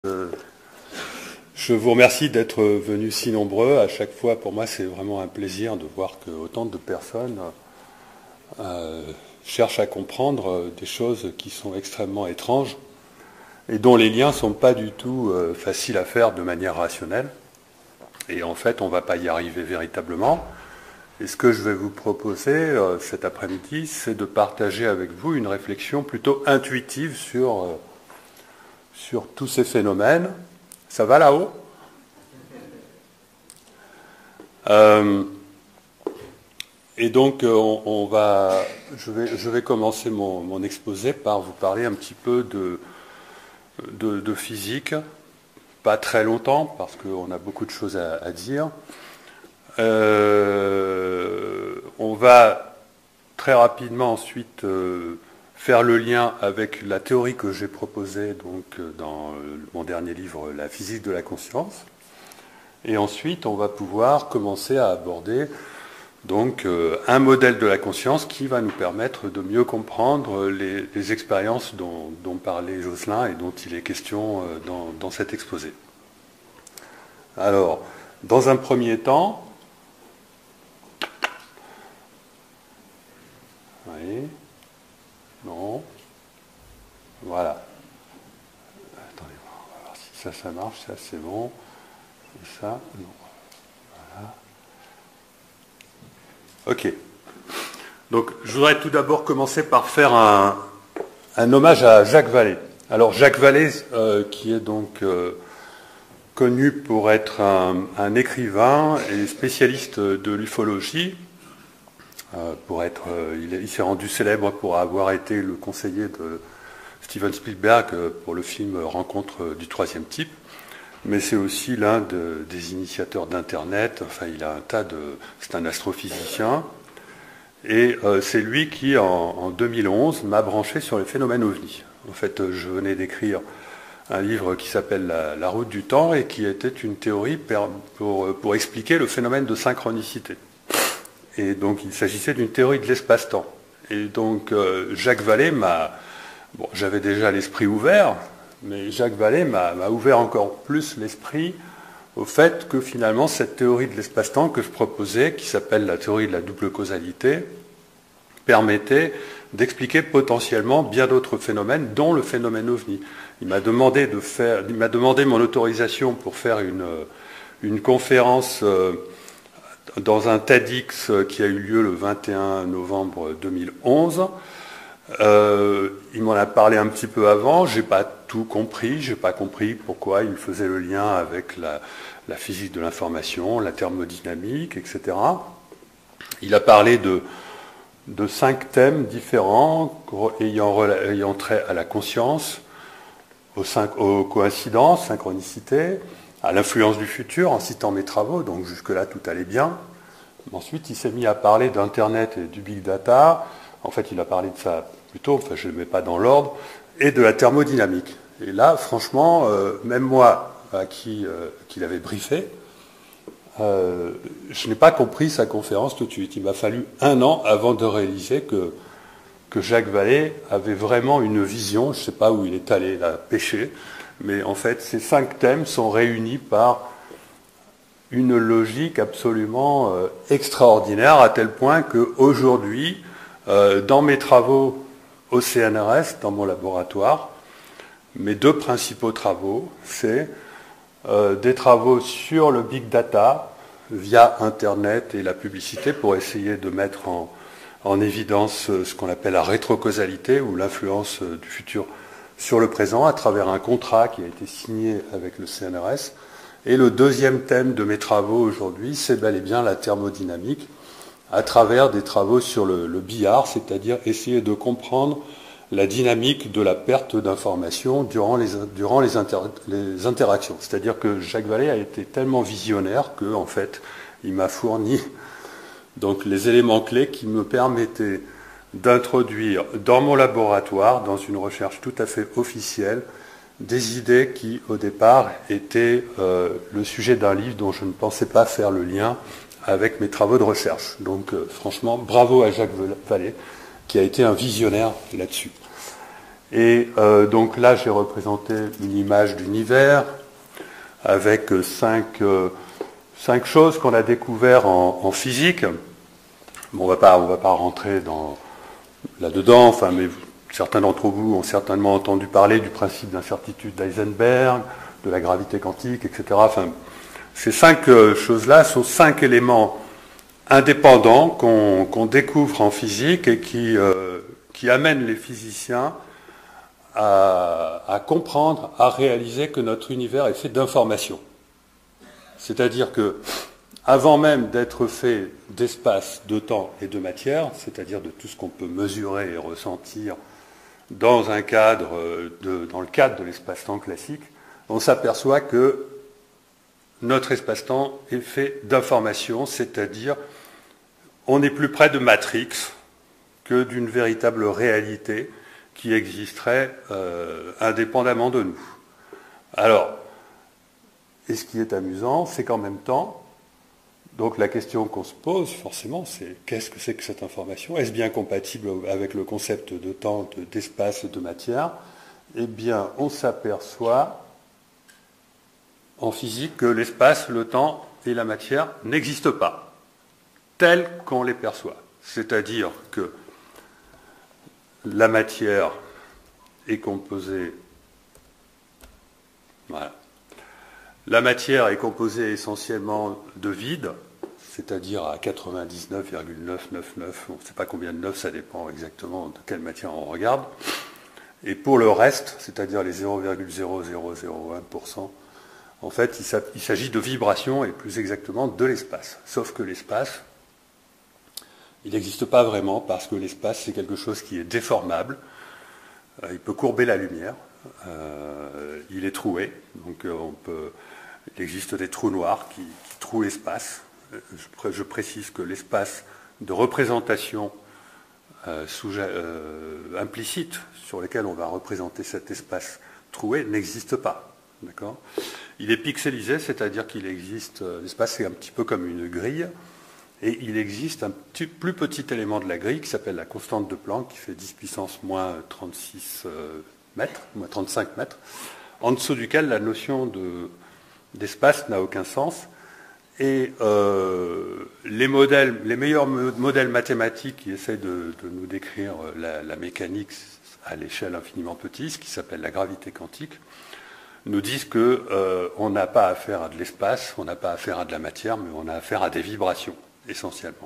Je vous remercie d'être venus si nombreux. À chaque fois, pour moi, c'est vraiment un plaisir de voir que autant de personnes cherchent à comprendre des choses qui sont extrêmement étranges et dont les liens ne sont pas du tout faciles à faire de manière rationnelle. Et en fait, on ne va pas y arriver véritablement. Et ce que je vais vous proposer cet après-midi, c'est de partager avec vous une réflexion plutôt intuitive sur tous ces phénomènes. Ça va là-haut ? Et donc, je vais commencer mon exposé par vous parler un petit peu de physique. Pas très longtemps, parce qu'on a beaucoup de choses à dire. On va très rapidement ensuite faire le lien avec la théorie que j'ai proposée donc, dans mon dernier livre, La physique de la conscience. Et ensuite, on va pouvoir commencer à aborder donc, un modèle de la conscience qui va nous permettre de mieux comprendre les expériences dont parlait Jocelyn et dont il est question dans cet exposé. Alors, dans un premier temps, oui, non, voilà. Attendez, on va voir si ça marche, ça c'est bon, et ça, non. Voilà. Ok. Donc, je voudrais tout d'abord commencer par faire un hommage à Jacques Vallée. Alors, Jacques Vallée, qui est donc connu pour être un écrivain et spécialiste de l'ufologie, il s'est rendu célèbre pour avoir été le conseiller de Steven Spielberg pour le film Rencontre du troisième type, mais c'est aussi l'un des initiateurs d'Internet. Enfin, il a c'est un astrophysicien, et c'est lui qui, en 2011, m'a branché sur les phénomènes ovnis. En fait, je venais d'écrire un livre qui s'appelle La route du temps et qui était une théorie pour expliquer le phénomène de synchronicité. Et donc, il s'agissait d'une théorie de l'espace-temps. Et donc, Jacques Vallée j'avais déjà l'esprit ouvert, mais Jacques Vallée m'a ouvert encore plus l'esprit au fait que finalement, cette théorie de l'espace-temps que je proposais, qui s'appelle la théorie de la double causalité, permettait d'expliquer potentiellement bien d'autres phénomènes, dont le phénomène OVNI. Il m'a demandé mon autorisation pour faire une conférence dans un TEDx qui a eu lieu le 21 novembre 2011. Il m'en a parlé un petit peu avant, j'ai pas tout compris, j'ai pas compris pourquoi il faisait le lien avec la physique de l'information, la thermodynamique, etc. Il a parlé de 5 thèmes différents ayant trait à la conscience, aux coïncidences, synchronicité, à l'influence du futur, en citant mes travaux, donc jusque-là tout allait bien. Ensuite, il s'est mis à parler d'Internet et du Big Data. En fait, il a parlé de ça plus tôt, enfin je ne le mets pas dans l'ordre, et de la thermodynamique. Et là, franchement, même moi, à qui il avait briefé, je n'ai pas compris sa conférence tout de suite. Il m'a fallu 1 an avant de réaliser que Jacques Vallée avait vraiment une vision, je ne sais pas où il est allé la pêcher, mais en fait, ces 5 thèmes sont réunis par une logique absolument extraordinaire, à tel point qu'aujourd'hui, dans mes travaux au CNRS, dans mon laboratoire, mes 2 principaux travaux, c'est des travaux sur le Big Data via Internet et la publicité pour essayer de mettre en évidence ce qu'on appelle la rétrocausalité ou l'influence du futur sur le présent à travers un contrat qui a été signé avec le CNRS. Et le 2e thème de mes travaux aujourd'hui, c'est bel et bien la thermodynamique à travers des travaux sur le billard, c'est-à-dire essayer de comprendre la dynamique de la perte d'informations durant les interactions. C'est-à-dire que Jacques Vallée a été tellement visionnaire que, en fait, il m'a fourni donc les éléments clés qui me permettaient d'introduire dans mon laboratoire, dans une recherche tout à fait officielle, des idées qui, au départ, étaient le sujet d'un livre dont je ne pensais pas faire le lien avec mes travaux de recherche. Donc, franchement, bravo à Jacques Vallée, qui a été un visionnaire là-dessus. Et donc là, j'ai représenté une image d'univers avec cinq choses qu'on a découvertes en physique. Bon, on va pas rentrer là-dedans, enfin, mais certains d'entre vous ont certainement entendu parler du principe d'incertitude d'Heisenberg, de la gravité quantique, etc. Enfin, ces 5 choses-là sont 5 éléments indépendants qu'on découvre en physique et qui amènent les physiciens à comprendre, à réaliser que notre univers est fait d'informations. C'est-à-dire que, avant même d'être fait d'espace, de temps et de matière, c'est-à-dire de tout ce qu'on peut mesurer et ressentir dans le cadre de l'espace-temps classique, on s'aperçoit que notre espace-temps est fait d'informations, c'est-à-dire on est plus près de Matrix que d'une véritable réalité qui existerait indépendamment de nous. Alors, et ce qui est amusant, c'est qu'en même temps, donc la question qu'on se pose forcément, c'est qu'est-ce que c'est que cette information? Est-ce bien compatible avec le concept de temps, d'espace et de matière? Eh bien, on s'aperçoit en physique que l'espace, le temps et la matière n'existent pas tels qu'on les perçoit. C'est-à-dire que la matière est composée... Voilà. La matière est composée essentiellement de vide, c'est-à-dire à 99,999, on ne sait pas combien de 9, ça dépend exactement de quelle matière on regarde. Et pour le reste, c'est-à-dire les 0,0001%, en fait, il s'agit de vibrations et plus exactement de l'espace. Sauf que l'espace, il n'existe pas vraiment parce que l'espace, c'est quelque chose qui est déformable. Il peut courber la lumière. Il est troué. Donc il existe des trous noirs qui trouent l'espace. Je précise que l'espace de représentation implicite sur lequel on va représenter cet espace troué n'existe pas. D'accord ? Il est pixelisé, c'est-à-dire qu'il existe, l'espace c'est un petit peu comme une grille, et il existe un plus petit élément de la grille qui s'appelle la constante de Planck, qui fait 10 puissance moins 36 mètres, moins 35 mètres, en dessous duquel la notion d'espace n'a aucun sens. Et les meilleurs modèles mathématiques qui essaient de nous décrire la mécanique à l'échelle infiniment petite, ce qui s'appelle la gravité quantique, nous disent qu'on n'a pas affaire à de l'espace, on n'a pas affaire à de la matière, mais on a affaire à des vibrations, essentiellement.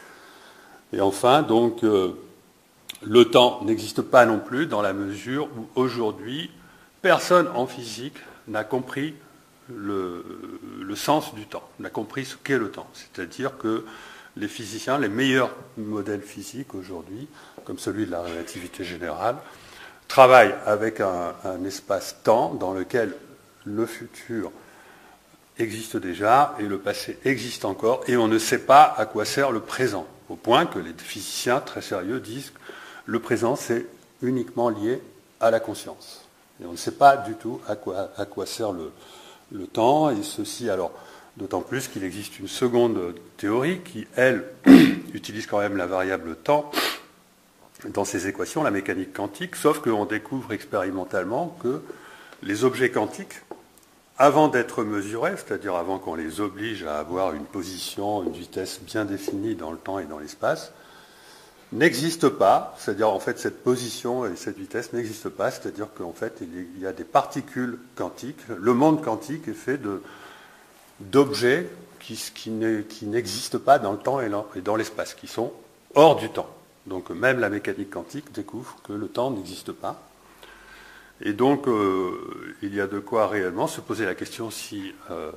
Et enfin, donc, le temps n'existe pas non plus dans la mesure où, aujourd'hui, personne en physique n'a compris le sens du temps, n'a compris ce qu'est le temps. C'est-à-dire que les physiciens, les meilleurs modèles physiques aujourd'hui, comme celui de la relativité générale, travaille avec un espace-temps dans lequel le futur existe déjà et le passé existe encore, et on ne sait pas à quoi sert le présent, au point que les physiciens très sérieux disent que le présent c'est uniquement lié à la conscience. Et on ne sait pas du tout à quoi sert le temps, et ceci alors d'autant plus qu'il existe une seconde théorie qui, elle, utilise quand même la variable temps dans ces équations, la mécanique quantique, sauf qu'on découvre expérimentalement que les objets quantiques, avant d'être mesurés, c'est-à-dire avant qu'on les oblige à avoir une position, une vitesse bien définie dans le temps et dans l'espace, n'existent pas, c'est-à-dire en fait cette position et cette vitesse n'existent pas, c'est-à-dire qu'en fait il y a des particules quantiques, le monde quantique est fait d'objets qui n'existent pas dans le temps et dans l'espace, qui sont hors du temps. Donc même la mécanique quantique découvre que le temps n'existe pas. Et donc il y a de quoi réellement se poser la question si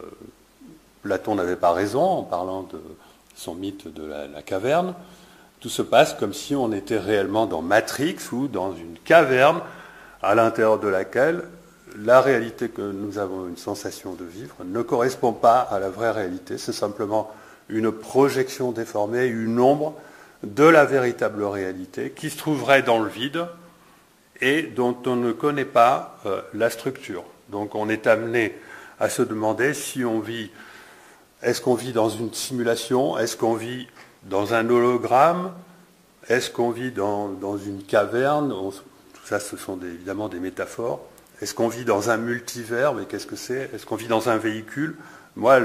Platon n'avait pas raison en parlant de son mythe de la caverne. Tout se passe comme si on était réellement dans Matrix ou dans une caverne à l'intérieur de laquelle la réalité que nous avons une sensation de vivre ne correspond pas à la vraie réalité. C'est simplement une projection déformée, une ombre de la véritable réalité qui se trouverait dans le vide et dont on ne connaît pas la structure. Donc on est amené à se demander si on vit, est-ce qu'on vit dans une simulation, est-ce qu'on vit dans un hologramme, est-ce qu'on vit dans une caverne, tout ça, ce sont évidemment des métaphores. Est-ce qu'on vit dans un multivers? Mais qu'est-ce que c'est? Est-ce qu'on vit dans un véhicule? Moi,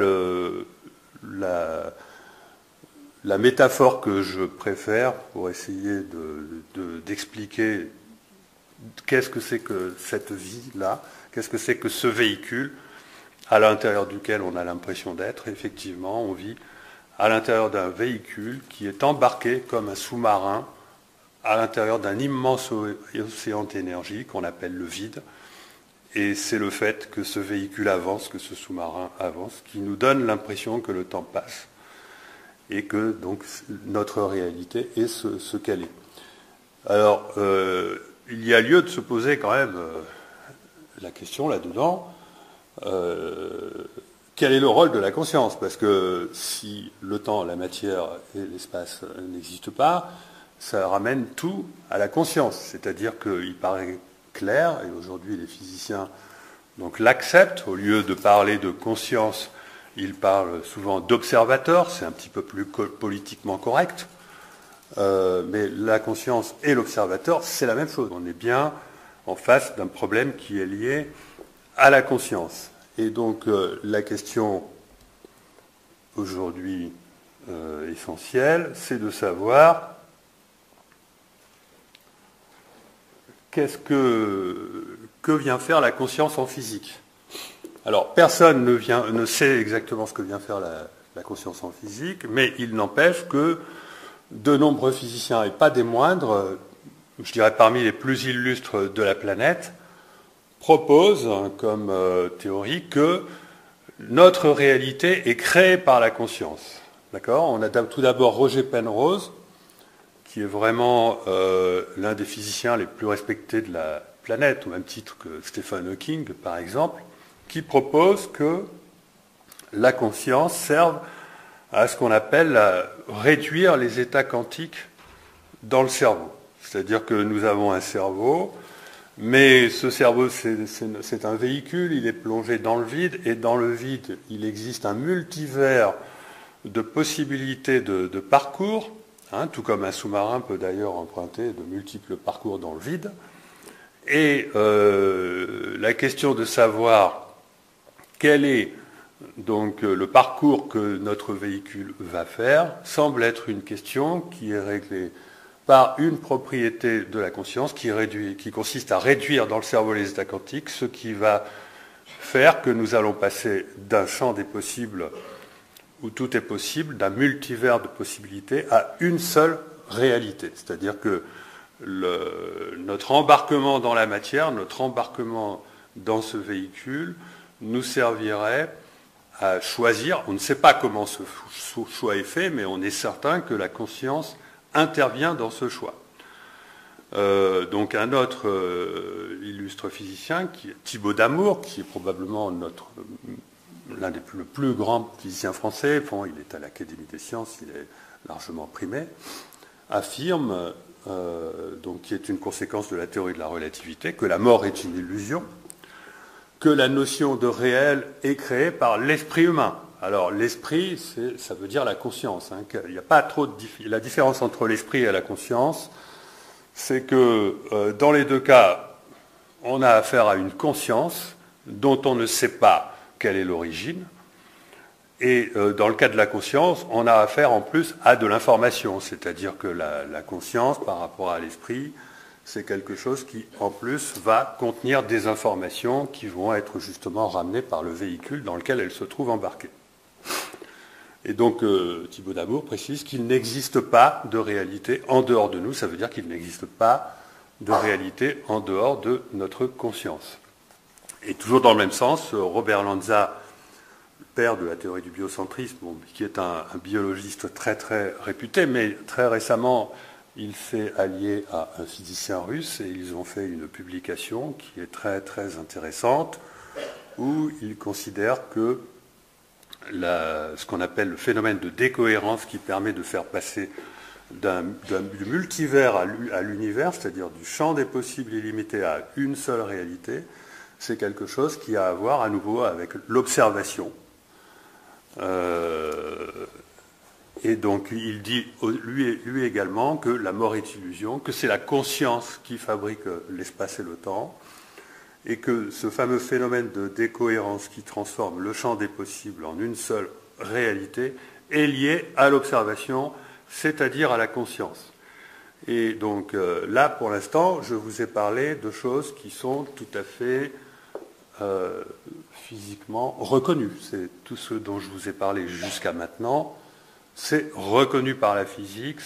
la métaphore que je préfère pour essayer d'expliquer qu'est-ce que c'est que cette vie-là, qu'est-ce que c'est que ce véhicule à l'intérieur duquel on a l'impression d'être, effectivement, on vit à l'intérieur d'un véhicule qui est embarqué comme un sous-marin à l'intérieur d'un immense océan d'énergie qu'on appelle le vide. Et c'est le fait que ce véhicule avance, que ce sous-marin avance, qui nous donne l'impression que le temps passe et que donc notre réalité est ce qu'elle est. Alors, il y a lieu de se poser quand même la question là-dedans, quel est le rôle de la conscience? Parce que si le temps, la matière et l'espace n'existent pas, ça ramène tout à la conscience. C'est-à-dire qu'il paraît clair, et aujourd'hui les physiciens donc l'acceptent, au lieu de parler de conscience, ils parlent souvent d'observateur, c'est un petit peu plus politiquement correct, mais la conscience et l'observateur, c'est la même chose. On est bien en face d'un problème qui est lié à la conscience. Et donc la question aujourd'hui essentielle, c'est de savoir que vient faire la conscience en physique. Alors personne ne sait exactement ce que vient faire la conscience en physique, mais il n'empêche que de nombreux physiciens, et pas des moindres, je dirais parmi les plus illustres de la planète, propose comme théorie que notre réalité est créée par la conscience. D'accord? On a tout d'abord Roger Penrose, qui est vraiment l'un des physiciens les plus respectés de la planète, au même titre que Stephen Hawking, par exemple, qui propose que la conscience serve à ce qu'on appelle réduire les états quantiques dans le cerveau. C'est-à-dire que nous avons un cerveau, mais ce cerveau, c'est un véhicule, il est plongé dans le vide, et dans le vide, il existe un multivers de possibilités de parcours, tout comme un sous-marin peut d'ailleurs emprunter de multiples parcours dans le vide. Et la question de savoir quel est donc le parcours que notre véhicule va faire semble être une question qui est réglée par une propriété de la conscience qui consiste à réduire dans le cerveau les états quantiques, ce qui va faire que nous allons passer d'un champ des possibles où tout est possible, d'un multivers de possibilités, à une seule réalité. C'est-à-dire que notre embarquement dans la matière, notre embarquement dans ce véhicule, nous servirait à choisir. On ne sait pas comment ce choix est fait, mais on est certain que la conscience intervient dans ce choix. Donc un autre illustre physicien, Thibaut Damour, qui est probablement l'un des plus grands physiciens français, bon, il est à l'Académie des sciences, il est largement primé, affirme, donc, qui est une conséquence de la théorie de la relativité, que la mort est une illusion, que la notion de réel est créée par l'esprit humain. Alors l'esprit, ça veut dire la conscience. Il n'y a pas trop la différence entre l'esprit et la conscience, c'est que dans les deux cas, on a affaire à une conscience dont on ne sait pas quelle est l'origine. Et dans le cas de la conscience, on a affaire en plus à de l'information, c'est-à-dire que la conscience par rapport à l'esprit, c'est quelque chose qui, en plus, va contenir des informations qui vont être justement ramenées par le véhicule dans lequel elle se trouve embarquée. Et donc, Thibaut Damour précise qu'il n'existe pas de réalité en dehors de nous. Ça veut dire qu'il n'existe pas de réalité en dehors de notre conscience. Et toujours dans le même sens, Robert Lanza, père de la théorie du biocentrisme, qui est un biologiste très très réputé, mais très récemment, il s'est allié à un physicien russe et ils ont fait une publication qui est très très intéressante où ils considèrent que ce qu'on appelle le phénomène de décohérence qui permet de faire passer du multivers à l'univers, c'est-à-dire du champ des possibles illimité à une seule réalité, c'est quelque chose qui a à voir à nouveau avec l'observation. Et donc il dit lui également que la mort est illusion, que c'est la conscience qui fabrique l'espace et le temps, et que ce fameux phénomène de décohérence qui transforme le champ des possibles en une seule réalité est lié à l'observation, c'est-à-dire à la conscience. Et donc là, pour l'instant, je vous ai parlé de choses qui sont tout à fait physiquement reconnues. C'est tout ce dont je vous ai parlé jusqu'à maintenant. C'est reconnu par la physique,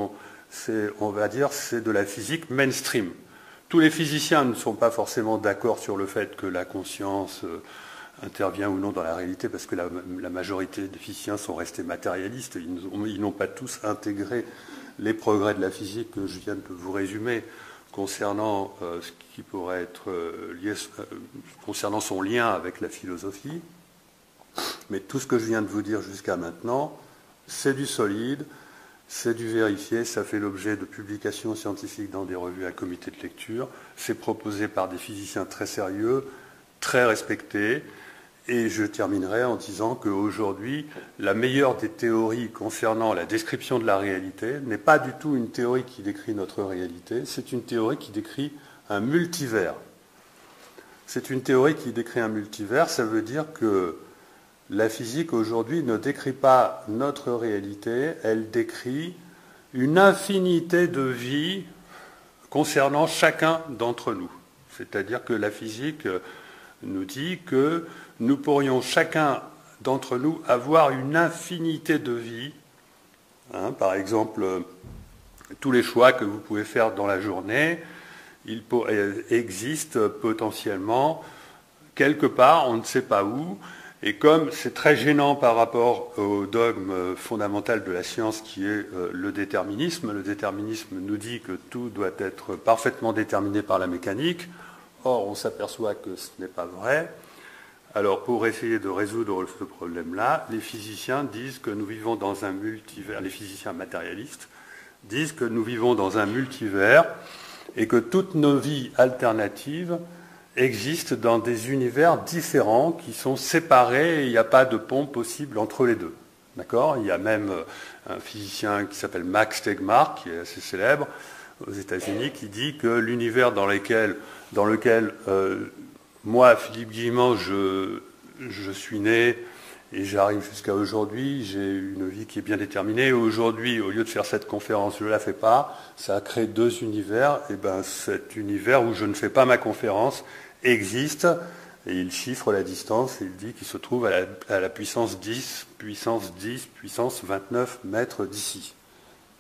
on va dire, c'est de la physique mainstream. Tous les physiciens ne sont pas forcément d'accord sur le fait que la conscience intervient ou non dans la réalité, parce que la majorité des physiciens sont restés matérialistes. Ils n'ont pas tous intégré les progrès de la physique que je viens de vous résumer concernant ce qui pourrait être lié, concernant son lien avec la philosophie. Mais tout ce que je viens de vous dire jusqu'à maintenant, c'est du solide, c'est du vérifié, ça fait l'objet de publications scientifiques dans des revues à comité de lecture, c'est proposé par des physiciens très sérieux, très respectés, et je terminerai en disant qu'aujourd'hui, la meilleure des théories concernant la description de la réalité n'est pas du tout une théorie qui décrit notre réalité, c'est une théorie qui décrit un multivers. C'est une théorie qui décrit un multivers, ça veut dire que la physique aujourd'hui ne décrit pas notre réalité, elle décrit une infinité de vies concernant chacun d'entre nous. C'est-à-dire que la physique nous dit que nous pourrions chacun d'entre nous avoir une infinité de vies. Par exemple, tous les choix que vous pouvez faire dans la journée, ils existent potentiellement quelque part, on ne sait pas où. Et comme c'est très gênant par rapport au dogme fondamental de la science qui est le déterminisme nous dit que tout doit être parfaitement déterminé par la mécanique. Or, on s'aperçoit que ce n'est pas vrai. Alors, pour essayer de résoudre ce problème-là, les physiciens disent que nous vivons dans un multivers, les physiciens matérialistes disent que nous vivons dans un multivers et que toutes nos vies alternatives existent dans des univers différents qui sont séparés et il n'y a pas de pont possible entre les deux. D'accord ? Il y a même un physicien qui s'appelle Max Tegmark, qui est assez célèbre aux États-Unis, qui dit que l'univers dans lequel moi, Philippe Guillemot, je suis né et j'arrive jusqu'à aujourd'hui, j'ai une vie qui est bien déterminée. Aujourd'hui, au lieu de faire cette conférence, je ne la fais pas. Ça a créé deux univers. Et bien, cet univers où je ne fais pas ma conférence existe. Et il chiffre la distance et il dit qu'il se trouve à la puissance 10, puissance 29 mètres d'ici. D'accord ?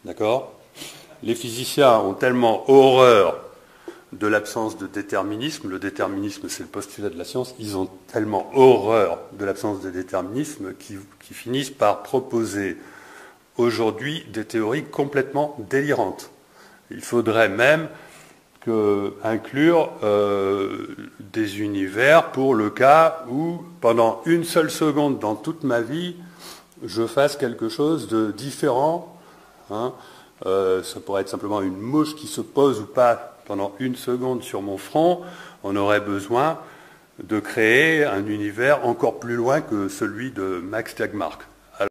Les physiciens ont tellement horreur de l'absence de déterminisme. Le déterminisme, c'est le postulat de la science. Ils ont tellement horreur de l'absence de déterminisme qu'ils finissent par proposer aujourd'hui des théories complètement délirantes. Il faudrait même inclure des univers pour le cas où, pendant une seule seconde dans toute ma vie, je fasse quelque chose de différent. Ça pourrait être simplement une mouche qui se pose ou pas pendant une seconde sur mon front. On aurait besoin de créer un univers encore plus loin que celui de Max Tegmark.